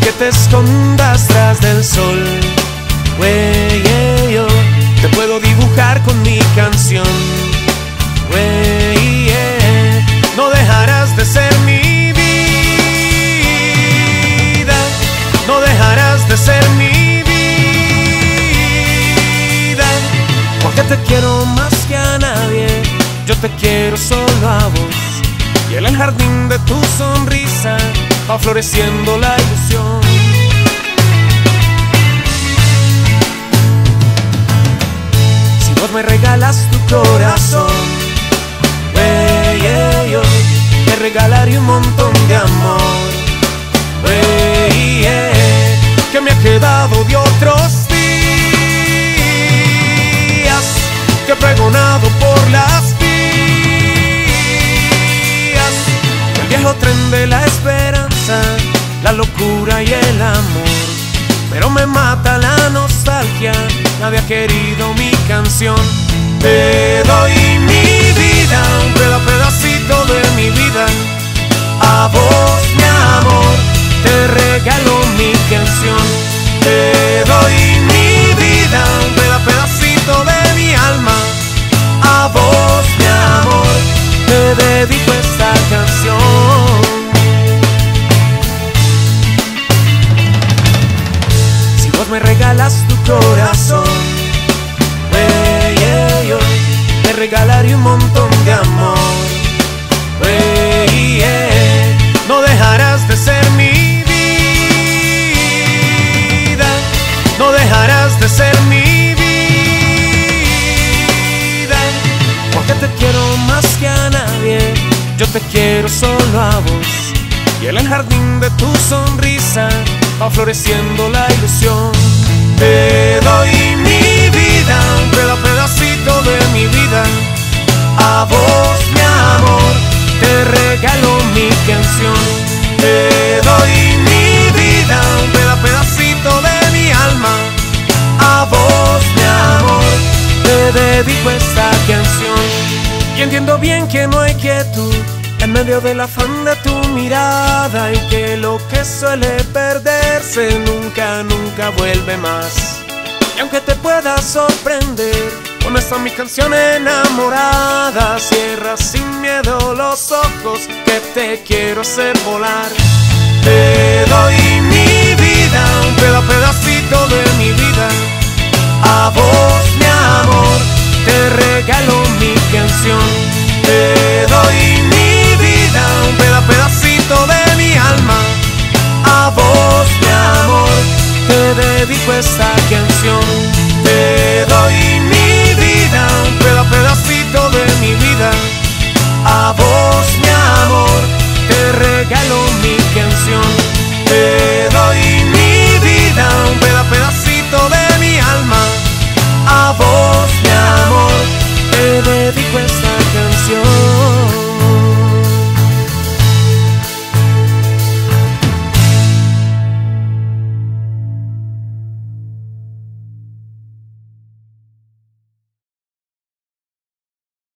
que te escondas tras del sol. Wey, yo te puedo dibujar con mi canción. Wey, no dejarás de ser mi vida, no dejarás de ser mi vida, porque te quiero más que a nadie. Yo te quiero solo a vos, y en el jardín de tu sonrisa va floreciendo la ilusión. Si vos me regalas tu corazón, wey, yo te regalaré un montón de amor, wey, que me ha quedado de otros días, que he pregonado por las el viejo tren de la esperanza, la locura y el amor. Pero me mata la nostalgia, nadie ha querido mi canción. Te doy mi vida, un pedacito de mi vida. A vos, mi amor, te regalo mi canción. Te doy mi vida, un pedacito de mi alma. A vos, mi amor, te dedico esta canción. Si vos me regalas tu corazón, wey, yo te regalaré un montón de amor, wey, no dejarás de ser mi vida, no dejarás de ser mi vida, porque te quiero más que a nadie. Yo te quiero solo a vos, y en el jardín de tu sonrisa va floreciendo la ilusión. Te doy mi vida, un pedacito de mi vida. A vos, mi amor, te regalo mi canción. Te doy mi vida, un pedacito de mi alma. A vos, mi amor, te dedico esta canción. Y entiendo bien que no hay quietud en medio del afán de tu mirada, y que lo que suele perderse nunca, nunca vuelve más. Y aunque te pueda sorprender con esta mi canción enamorada, cierra sin miedo los ojos que te quiero hacer volar. Te doy mi vida, un pedacito de mi vida. A vos, mi amor, te regalo mi canción. Te doy mi vida, un pedacito de mi alma. A vos, mi amor, te dedico esta canción.